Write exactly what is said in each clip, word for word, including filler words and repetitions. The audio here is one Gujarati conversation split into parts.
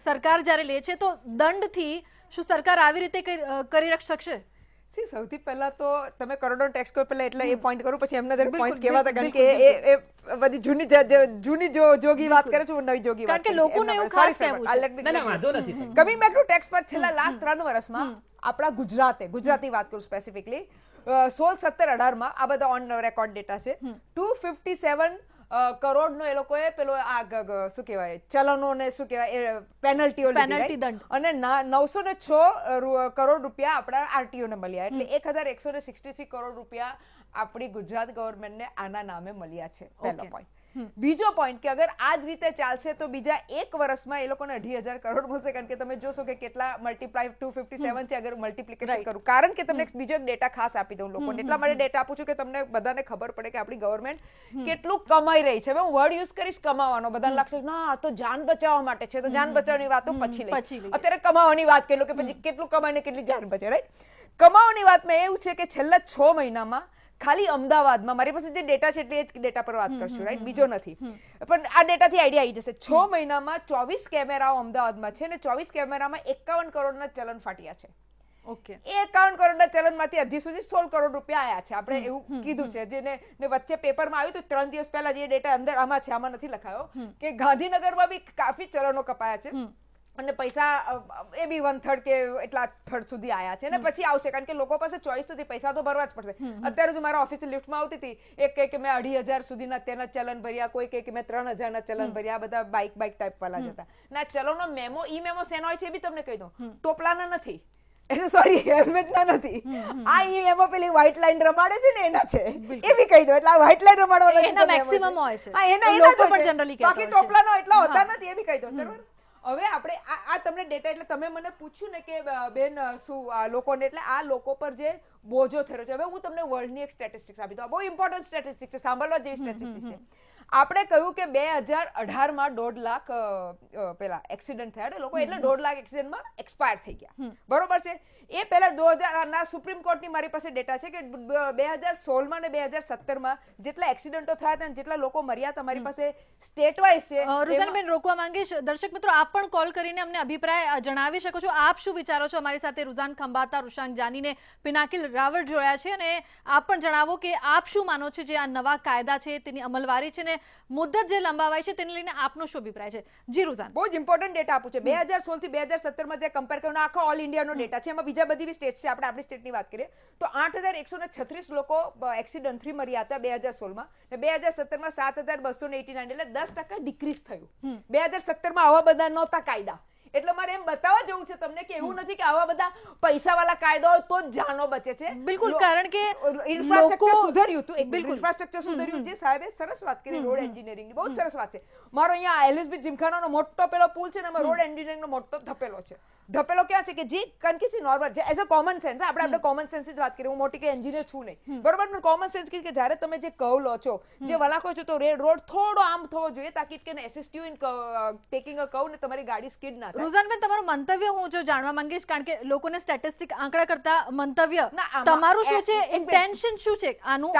સરકાર જ્યારે લે છે તો દંડથી શું સરકાર આવી રીતે કરી શકશે? સી સૌથી પહેલા તો તમે કરોડો ટેક્સ કોઈ પહેલા એટલે એ પોઈન્ટ કરું પછી એમને જરા પોઈન્ટ્સ કહેવા હતા કારણ કે એ એ બધી જૂની જૂની જો જોગી વાત કરે છે હું નવી જોગી વાત કારણ કે લોકોને એવું ખાસ કહેવું છે. ના ના વાંધો નથી. કમિંગ બેક ટુ ટેક્સ પર છેલ્લા લાસ્ટ ત્રણ વર્ષમાં આપણા ગુજરાતે ગુજરાતી વાત કરું સ્પેસિફિકલી સોળ સત્તર અઢાર માં આ બધા ઓન રેકોર્ડ ડેટા છે ટુ ફિફ્ટી સેવન કરોડ નો એ લોકોએ પેલો આ શું કહેવાય ચલનો ને શું કહેવાય પેનલ્ટીઓ પેનલ્ટી દંડ અને નવસો ને છ કરોડ રૂપિયા આપણા આરટીઓ ને મળ્યા એટલે એક હજાર એકસો ને સિક્સટી થ્રી કરોડ રૂપિયા આપણી ગુજરાત ગવર્મેન્ટ ને આના નામે મળ્યા છે. પહેલો પોઈન્ટ. બીજો પોઈન્ટ કે અગર આ જ રીતે ચાલશે તો બીજા એક વર્ષમાં એ લોકોને અઢી હજાર કરોડ મળશે કારણ કે તમે જોશો કે કેટલા મલ્ટીપ્લાય ટુ ફિફ્ટી સેવન છે અગર મલ્ટીપ્લિકેશન કરું કારણ કે તમને બીજો એક ડેટા ખાસ આપી દઉં લોકોને એટલા માટે ડેટા આપું છું કે તમને બધાને ખબર પડે કે આપણી ગવર્મેન્ટ કેટલું કમાઈ રહી છે. હવે હું વર્ડ યુઝ કરીશ કમાવાનો બધાને લાગશે ના આ તો જાન બચાવવા માટે છે તો જાન બચાવવાની વાતો પછી લઈ અત્યારે કમાવાની વાત કરી લો કે પછી કેટલું કમાઈને કેટલી જાન બચે રાઈટ. કમાવાની વાતમાં એવું છે કે છેલ્લા છ મહિનામાં ખાલી અમદાવાદમાં મારી પાસે જે ડેટા છે એટલે એ જ ડેટા પર વાત કરશું રાઈટ બીજો નથી પણ આ ડેટાથી આઈડિયા આવી જશે. છ મહિનામાં ચોવીસ કેમેરાઓ અમદાવાદમાં છે ને ચોવીસ કેમેરામાં એકાવન કરોડના ચલન ફાટ્યા છે. ઓકે એ એકાવન કરોડના ચલનમાંથી હજી સુધી સોળ કરોડ રૂપિયા આયા છે આપણે એવું કીધું છે જેને ને વચ્ચે પેપરમાં આવ્યું તો ત્રણ દિવસ પહેલા જે ડેટા અંદર આમાં છે આમાં નથી લખાયો કે ગાંધીનગરમાં બી કાફી ચલનો કપાયા છે અને પૈસા એ બી વન થર્ડ કે એટલા થર્ડ સુધી આયા છે ને પછી આવશે કારણ કે લોકો પાસે ચોઈસ સુધી પૈસા તો ભરવા જ પડશે. અત્યારે જો મારા ઓફિસે લિફ્ટમાં આવતી હતી એક કહે કે મેં અઢી હજાર સુધીના તેના ચલન ભર્યા કોઈ કહે કે મેં ત્રણ હજારના ચલન ભર્યા બધા બાઇક બાઇક ટાઈપ વાળા જ હતા. ના ચલોનો મેમો ઈ મેમો શેનો હોય છે એ બી તમને કહી દઉં ટોપલાના નથી એટલે સોરી હેલ્મેટના નથી આ ઈ મેમો પેલી વ્હાઇટ લાઈન રમાડે છે ને એના છે એ બી કહી દો એટલે આ વ્હાઇટ લાઈન રમાડવાનો એના મેક્સિમમ હોય છે હા એના લોકો પણ જનરલી કહેતા બાકી ટોપલાનો એટલા હોતા નથી એ બી કહી દો બરાબર. હવે આપણે આ તમને ડેટા એટલે તમે મને પૂછ્યું ને કે બેન શું લોકોને એટલે આ લોકો પર જે બોજો થયો છે હવે હું તમને વર્લ્ડની એક સ્ટેટિસ્ટિક્સ આપી દઉં બહુ ઇમ્પોર્ટન્ટ સ્ટેટિસ્ટિક્સ છે સાંભળવા જેવી સ્ટેટિસ્ટિક્સ છે. આપણે કહ્યું કે બે હજાર અઢાર માં દોઢ લાખ પેલા એક્સિડન્ટ થયા લોકો એટલે દોઢ લાખ એક્સિડન્ટમાં એક્સપાયર થઈ ગયા બરોબર છે. એ પહેલા દો હજાર ના સુપ્રીમ કોર્ટની મારી પાસે ડેટા છે કે બે હજાર સોળ માં ને બે હજાર સત્તર માં જેટલા એક્સિડન્ટો થયા હતા જેટલા લોકો મર્યા હતા મારી પાસે સ્ટેટ વાઇઝ છે. રુઝાનબેન રોકવા માંગીશ દર્શક મિત્રો આપ પણ કોલ કરીને અમને અભિપ્રાય જણાવી શકો છો. આપ શું વિચારો છો? અમારી સાથે રુઝાન ખંભાતા રુશાંક જાનીને પિનાકિલ રાવળ જોયા છે અને આપ પણ જણાવો કે આપ શું માનો છો જે આ નવા કાયદા છે તેની અમલવારી છે ને મુદ્દત જે લંબાવાય છે તેને લઈને આપનો શું અભિપ્રાય છે? જી રુઝાન. બહુ જ ઇમ્પોર્ટન્ટ ડેટા આપું છે બે હજાર સોળ થી બે હજાર સત્તર માં જે કમ્પેર કરવાનો આખો ઓલ ઇન્ડિયાનો ડેટા છે એમાં બીજા બધી બી સ્ટેટ છે આપણે આપણી સ્ટેટની વાત કરીએ તો આઠ હજાર એકસો ને છત્રીસ લોકો એક્સિડન્ટથી મર્યા હતા બે હજાર સોળ માં ને બે હજાર સત્તર માં સાત હજાર બસો ને એટી નાઇન એટલે દસ ટકા ડિક્રીઝ થયું. બે હજાર સત્તર માં આવા બધા નહોતા કાયદા એટલે મારે એમ બતાવવા જવું છે તમને કે એવું નથી કે આવા બધા પૈસા વાળા કાયદાઓ તો જ જાનો બચે છે. બિલકુલ કારણ કે ઇન્ફ્રાસ્ટ્રક્ચર સુધર્યું હતું એક બિલકુલ ઇન્ફ્રાસ્ટ્રક્ચર સુધર્યું જે સાહેબે સરસ વાત કરી રોડ એન્જિનિયરિંગની બહુ સરસ વાત છે. મારો અહીંયા એલએસબી જીમખાનાનો મોટો પેલો પુલ છે ને એમાં રોડ એન્જિનિયરિંગનો મોટો ધપેલો છે. ધપેલો ક્યાં છે કે જે કનકીસી નોર્મલ છે એઝ અ કોમન સેન્સ આપણે આપણે કોમન સેન્સ જ વાત કરીએ હું મોટી કે એન્જિનિયર છું નહીં બરોબર પણ કોમન સેન્સ કે જ્યારે તમે જે કર્વ લો છો જે વલાખો છો તો રોડ થોડો આમ થવો જોઈએ તાકી it can assist you in taking a curve ને તમારી ગાડી સ્કીડ ના થાય. રુઝાનબેન તમારું મંતવ્ય હું જો જાણવા માંગીશ કારણ કે લોકોને સ્ટેટિસ્ટિક આંકડા કરતા મંતવ્ય તમારું શું છે ઇન્ટેન્શન શું છે આનું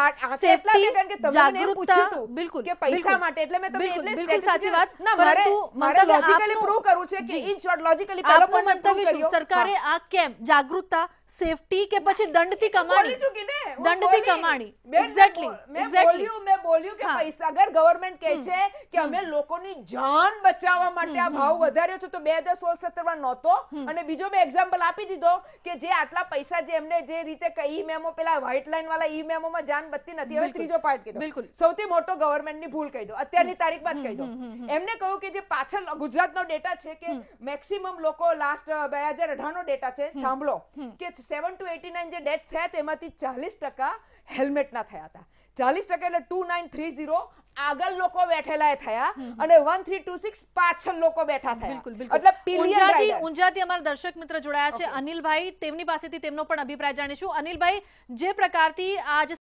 સેફટી જાગૃતતા બિલકુલ કે પૈસા માટે એટલે મેં તમને એટલે બિલકુલ સાચી વાત પરંતુ મંતવ્ય લોજિકલી પ્રૂવ કરવું છે કે ઇન શોર્ટ લોજિકલી પહેલા મંતવ્ય શું સરકારે આ કેમ જાગૃતતા સેફટી કે પછી દંડથી કમાણી દંડથી કમાણી એક્ઝેક્ટલી એક્ઝેક્ટલી મેં બોલ્યું કે પૈસા અગર ગવર્નમેન્ટ કહે છે કે અમે લોકોની જાન બચાવવા માટે આ ભાવ વધાર્યો છે તો બે હજાર સોળ સત્તર માં નહોતો અને બીજો મેં એક્ઝામ્પલ આપી દીધો કે જે આટલા પૈસા જે એમને જે રીતે ઈ મેમો પેલા વ્હાઇટ લાઈન વાળા ઈ મેમો માં જાન બચતી નથી હવે ત્રીજો પાર્ટ કીધો સૌથી મોટો ગવર્નમેન્ટની ભૂલ કહી દો અત્યારની તારીખમાં જ કહી દો એમને કહ્યું કે જે પાછળ ગુજરાતનો ડેટા છે કે મેક્સિમમ લોકો લાસ્ટ બે હજાર અઢાર નો ડેટા છે સાંભળો કે સેવન ટુ એટી નાઇન જે ડેથ થયા તેમાંથી ચાલીસ ટકા હેલ્મેટ ના થયા હતા ચાલીસ ટકા એટલે ટુ નાઇન થ્રી ઝીરો આગળ લોકો બેઠેલા થયા અને વન થ્રી ટુ સિક્સ પાછળ લોકો બેઠા થયા એટલે ઊંઝાથી ઊંઝાથી અમારા દર્શક મિત્ર જોડાયા છે અનિલભાઈ તેમની પાસેથી તેમનો પણ અભિપ્રાય જાણીશું. અનિલભાઈ જે પ્રકારથી આ